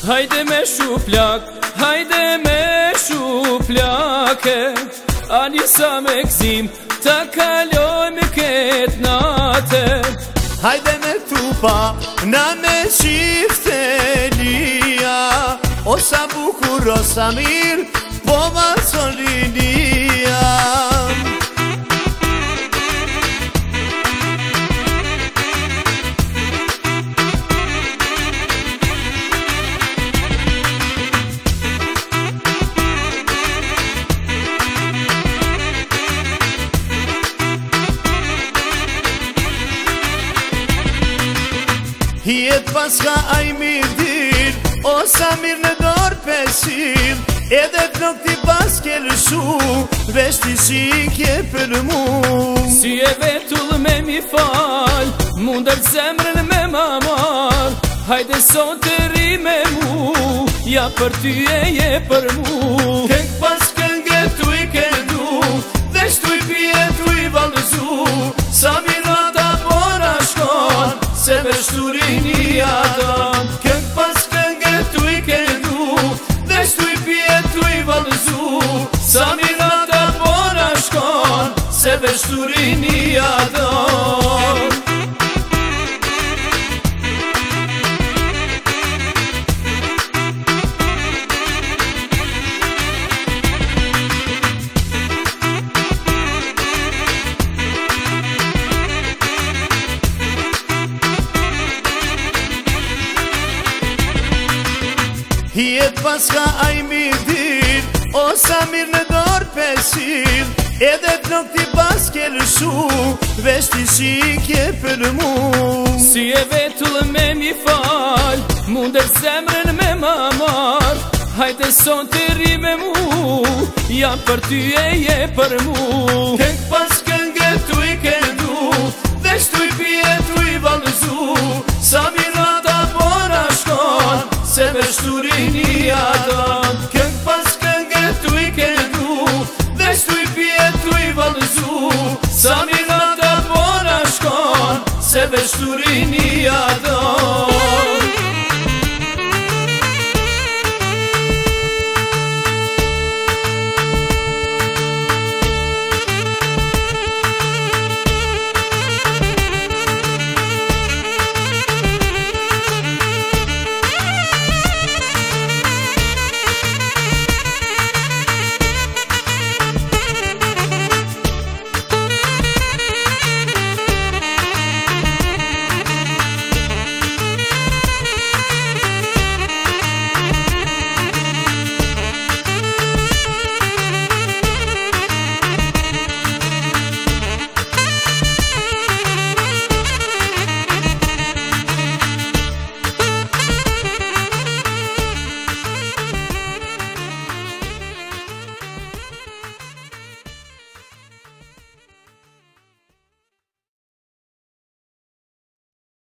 Hajde me shuplak, hajde me shuplake, ani sa me gzim, ta kalojmë ket nate. Hajde me trupa, na me shifte lia, o sa bukur, o sa mir, po ma solinia. Jet paska aj mirë dir, o sa mirë në dorë pesil, edhe flok ti pas ke lëshu, veshti si ke për mu. Si e vetull me mi fal, mundër zemrën me ma mar, hajde sot të ri me mu, ja për ty e je për mu. Këng pas këngë tu i këndu, vesh tu i pje tu i valëzu, sa mirata pora shkon, se veshturini adon. Këng pas këngë tu i këndu, vesh tu i pje tu i valëzu, sa mirata pora shkon, se veshturini adon. Jet paska aj mirë dir, o sa mirë në dorë pesil, edhe flok ti pas ke lëshu, veshti si ke për mu. Si e vetull me mi fal, mundër zemrën me ma mar, hajde sot të ri me mu, ja për ty e je për mu. Këng pas